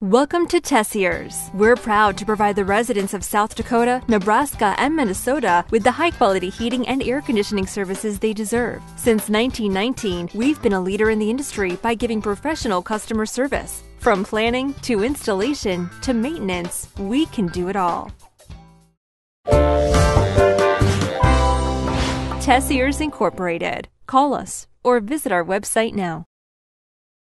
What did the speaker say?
Welcome to Tessiers. We're proud to provide the residents of South Dakota, Nebraska, and Minnesota with the high-quality heating and air conditioning services they deserve. Since 1919, we've been a leader in the industry by giving professional customer service. From planning to installation to maintenance, we can do it all. Tessiers Incorporated. Call us or visit our website now.